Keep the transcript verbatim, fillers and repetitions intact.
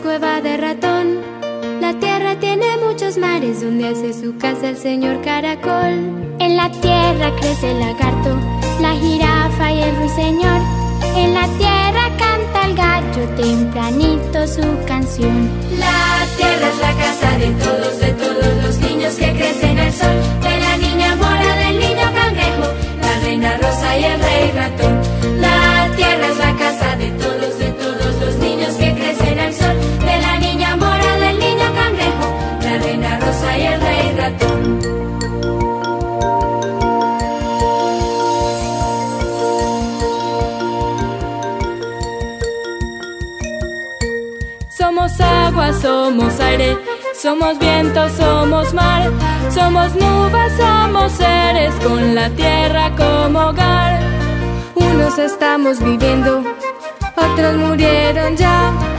cueva de ratón. La tierra tiene muchos mares donde hace su casa el señor caracol. En la tierra crece el lagarto, la jirafa y el ruiseñor. En la tierra canta el gallo tempranito su canción. La tierra es la casa de todos, de todos los niños que crecen al sol. De la niña mora, del niño cangrejo, la reina rosa y el rey ratón. La tierra es la casa de todos, de todos los niños que crecen al sol. De la niña mora, del niño cangrejo, la reina rosa y el rey ratón. Somos agua, somos aire, somos viento, somos mar. Somos nubes, somos seres con la tierra como hogar. Unos estamos viviendo, otros murieron ya.